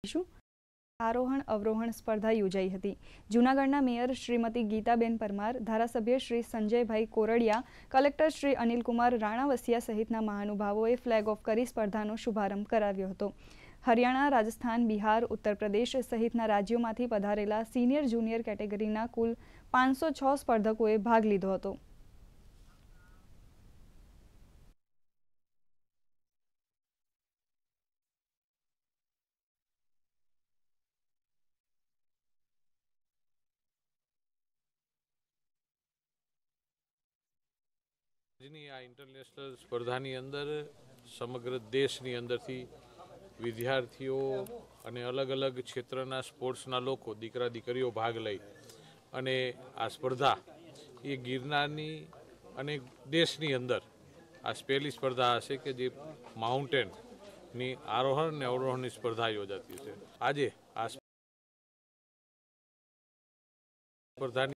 આરોહણ અવરોહણ સ્પર્ધા યોજાઈ હતી। જૂનાગઢના મેયર શ્રીમતી ગીતાબેન પરમાર, ધારાસભ્ય શ્રી સંજયભાઈ કોરડિયા, કલેક્ટર શ્રી અનિલકુમાર રાણાવસિયા સહિતના મહાનુભાવોએ ફ્લેગ ઓફ કરી સ્પર્ધાનો શુભારંભ કરાવ્યો હતો। હરિયાણા, રાજસ્થાન, બિહાર, ઉત્તર પ્રદેશ સહિતના રાજ્યોમાંથી પધારેલા સિનિયર જુનિયર કેટેગરીના કુલ 506 સ્પર્ધકોએ ભાગ લીધો હતો। આ ઇન્ટરનેશનલ સ્પર્ધાની અંદર સમગ્ર દેશની અંદરથી વિદ્યાર્થીઓ અને અલગ અલગ ક્ષેત્રના સ્પોર્ટ્સના લોકો, દીકરા દીકરીઓ ભાગ લઈ અને આ સ્પર્ધા એ ગિરનારની અને દેશની અંદર આ પહેલી સ્પર્ધા હશે કે જે માઉન્ટેનની આરોહણ અને અવરોહણની સ્પર્ધા યોજાતી છે। આજે આ સ્પર્ધાની